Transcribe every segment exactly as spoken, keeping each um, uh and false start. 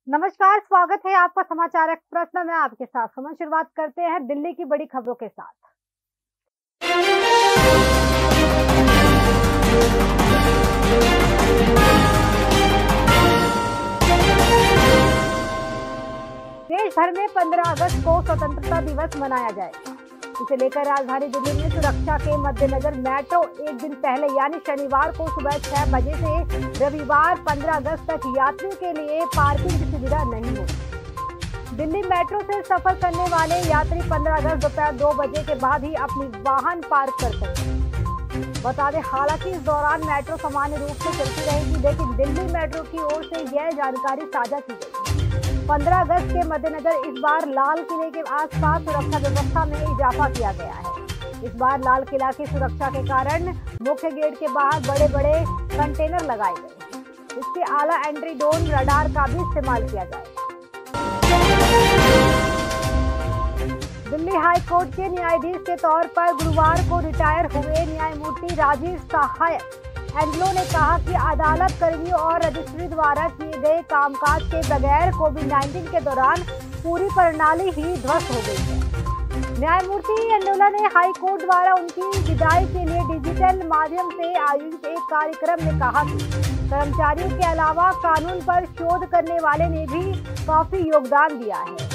नमस्कार, स्वागत है आपका समाचार एक्सप्रेस में। मैं आपके साथ सुमन। शुरुआत करते हैं दिल्ली की बड़ी खबरों के साथ। देश भर में पंद्रह अगस्त को स्वतंत्रता दिवस मनाया जाएगा। इसे लेकर राजधानी दिल्ली में सुरक्षा के मद्देनजर मेट्रो एक दिन पहले यानी शनिवार को सुबह छह बजे से रविवार पंद्रह अगस्त तक यात्रियों के लिए पार्किंग की सुविधा नहीं होगी। दिल्ली मेट्रो से सफर करने वाले यात्री पंद्रह अगस्त दोपहर दो बजे के बाद ही अपनी वाहन पार्क कर सकते। बता दें, हालांकि इस दौरान मेट्रो सामान्य रूप से चलती रहेगी, लेकिन दिल्ली मेट्रो की ओर से यह जानकारी साझा की गई। पंद्रह अगस्त के मद्देनजर इस बार लाल किले के आसपास सुरक्षा व्यवस्था में इजाफा किया गया है। इस बार लाल किला की सुरक्षा के कारण मुख्य गेट के बाहर बड़े बड़े कंटेनर लगाए गए। इसके अलावा एंट्री ड्रोन रडार का भी इस्तेमाल किया जाएगा। दिल्ली हाई कोर्ट के न्यायाधीश के तौर पर गुरुवार को रिटायर हुए न्यायमूर्ति राजीव सहाय एंग्लो ने कहा कि अदालत कर्मियों और रजिस्ट्री द्वारा किए गए कामकाज के बगैर कोविड उन्नीस के दौरान पूरी प्रणाली ही ध्वस्त हो गई है। न्यायमूर्ति एंडोला ने हाई कोर्ट द्वारा उनकी विदाई के लिए डिजिटल माध्यम से आयोजित एक कार्यक्रम में कहा कि कर्मचारियों के अलावा कानून पर शोध करने वाले ने भी काफी योगदान दिया है।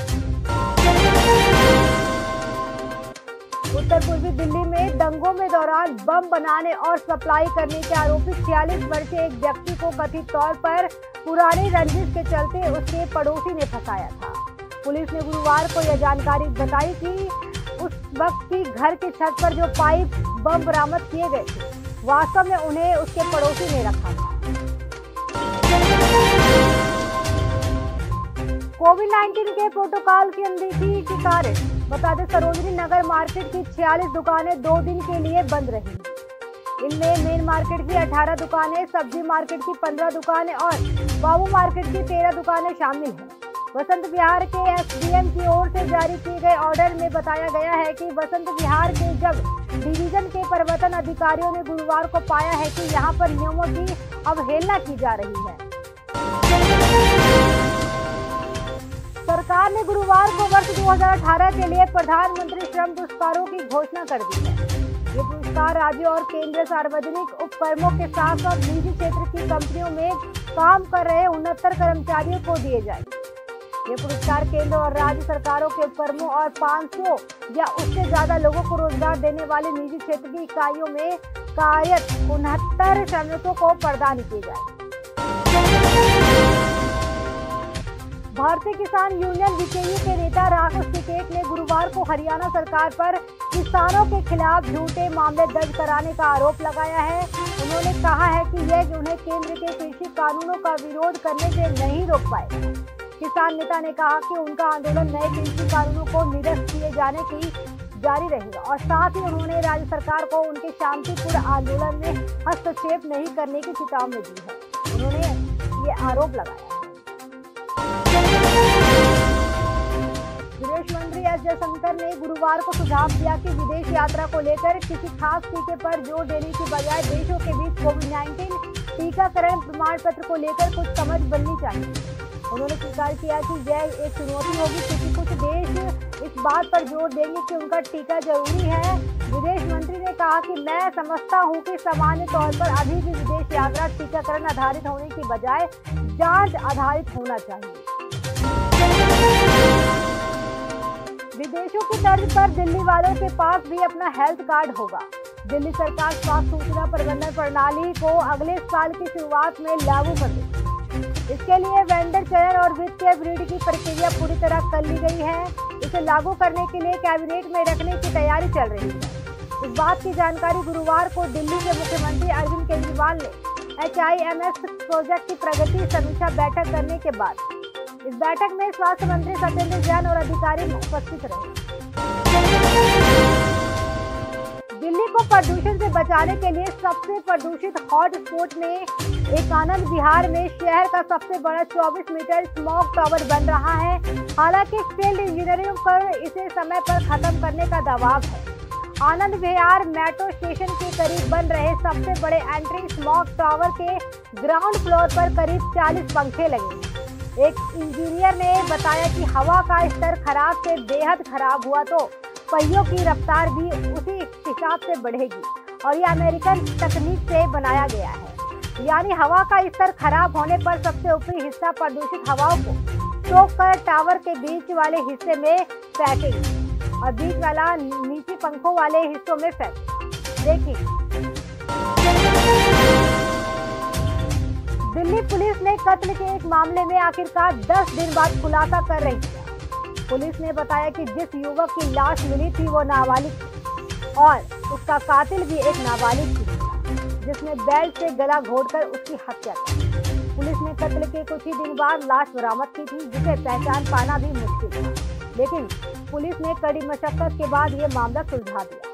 उत्तर पूर्वी दिल्ली में दंगों में दौरान बम बनाने और सप्लाई करने के आरोपी छियालीस वर्षीय एक व्यक्ति को कथित तौर पर पुरानी रंजिश के चलते उसके पड़ोसी ने फंसाया था। पुलिस ने गुरुवार को यह जानकारी बताई कि उस वक्त की घर की छत पर जो पाइप बम बरामद किए गए थे, वास्तव में उन्हें उसके पड़ोसी ने रखा था। कोविड उन्नीस के प्रोटोकॉल की अनदेखी के कारण बता दें, सरोजनी नगर मार्केट की छियालीस दुकानें दो दिन के लिए बंद रही। इनमें मेन मार्केट की अठारह दुकानें, सब्जी मार्केट की पंद्रह दुकानें और बाबू मार्केट की तेरह दुकानें शामिल हैं। वसंत विहार के एसडीएम की ओर से जारी किए गए ऑर्डर में बताया गया है कि वसंत विहार के जब डिवीजन के प्रवर्तन अधिकारियों ने गुरुवार को पाया है कि यहां पर नियमों की अवहेलना की जा रही है। सरकार ने गुरुवार को वर्ष दो हज़ार अठारह के लिए प्रधानमंत्री श्रम पुरस्कारों की घोषणा कर दी है। ये पुरस्कार राज्यों और केंद्रीय सार्वजनिक उपक्रमों के साथ साथ निजी क्षेत्र की कंपनियों में काम कर रहे उनहत्तर कर्मचारियों को दिए जाएंगे। ये पुरस्कार केंद्र और राज्य सरकारों के उपक्रमों और पाँच सौ या उससे ज्यादा लोगों को रोजगार देने वाले निजी क्षेत्र की इकाइयों में कार्यरत उनहत्तर श्रमिकों को प्रदान किए जाएंगे। भारतीय किसान यूनियन बीकेयू के नेता राकेश टिकैत ने गुरुवार को हरियाणा सरकार पर किसानों के खिलाफ झूठे मामले दर्ज कराने का आरोप लगाया है। उन्होंने कहा है कि यह उन्हें केंद्र के कृषि कानूनों का विरोध करने से नहीं रोक पाए। किसान नेता ने कहा कि उनका आंदोलन नए कृषि कानूनों को निरस्त किए जाने की जारी रहेगा और साथ ही उन्होंने राज्य सरकार को उनके शांतिपूर्ण आंदोलन में हस्तक्षेप नहीं करने की चेतावनी दी है। उन्होंने ये आरोप लगाया। विदेश मंत्री एस जयशंकर ने गुरुवार को सुझाव दिया कि विदेश यात्रा को लेकर किसी खास टीके पर जोर देने की बजाय देशों के बीच कोविड उन्नीस टीकाकरण प्रमाण पत्र को लेकर कुछ समझ बननी चाहिए। उन्होंने स्वीकार किया कि यह एक चुनौती होगी क्योंकि कुछ देश इस बात पर जोर देंगे कि उनका टीका जरूरी है। विदेश मंत्री ने कहा कि मैं समझता हूं कि सामान्य तौर पर अभी भी विदेश यात्रा टीकाकरण आधारित होने की बजाय जांच आधारित होना चाहिए। विदेशों की तर्ज पर दिल्ली वालों के पास भी अपना हेल्थ कार्ड होगा। दिल्ली सरकार स्वास्थ्य सूचना प्रबंधन प्रणाली को अगले साल की शुरुआत में लागू कर देगी। इसके लिए वेंडर चयन और वित्तीय वृद्धि की प्रक्रिया पूरी तरह कर ली गई है। इसे लागू करने के लिए कैबिनेट में रखने की तैयारी चल रही है। इस बात की जानकारी गुरुवार को दिल्ली के मुख्यमंत्री अरविंद केजरीवाल ने H I M S project की प्रगति समीक्षा बैठक करने के बाद। इस बैठक में स्वास्थ्य मंत्री सत्येंद्र जैन और अधिकारी उपस्थित रहे। दिल्ली को प्रदूषण से बचाने के लिए सबसे प्रदूषित हॉट स्पॉट में एक आनंद विहार में शहर का सबसे बड़ा चौबीस मीटर स्मॉग टावर बन रहा है। हालांकि फील्ड इंजीनियरिंग पर इसे समय पर खत्म करने का दबाव है। आनंद विहार मेट्रो स्टेशन के करीब बन रहे सबसे बड़े एंट्री स्मॉग टावर के ग्राउंड फ्लोर पर करीब चालीस पंखे लगे हैं। एक इंजीनियर ने बताया कि हवा का स्तर खराब से बेहद खराब हुआ तो पहियों की रफ्तार भी उसी हिसाब से बढ़ेगी और यह अमेरिकन तकनीक से बनाया गया है। यानी हवा का स्तर खराब होने पर सबसे ऊपरी हिस्सा प्रदूषित हवाओं को सोख कर टावर के बीच वाले हिस्से में फेंकेगी और बीच वाला नीचे पंखों वाले हिस्सों में फेंकेगी। देखिए, दिल्ली पुलिस ने कत्ल के एक मामले में आखिरकार दस दिन बाद खुलासा कर रही है। पुलिस ने बताया कि जिस युवक की लाश मिली थी वो नाबालिग थी और उसका कातिल भी एक नाबालिग थी जिसने बेल्ट से गला घोंटकर उसकी हत्या की। पुलिस ने कत्ल के कुछ ही दिन बाद लाश बरामद की थी जिसे पहचान पाना भी मुश्किल था, लेकिन पुलिस ने कड़ी मशक्कत के बाद ये मामला सुलझा दिया।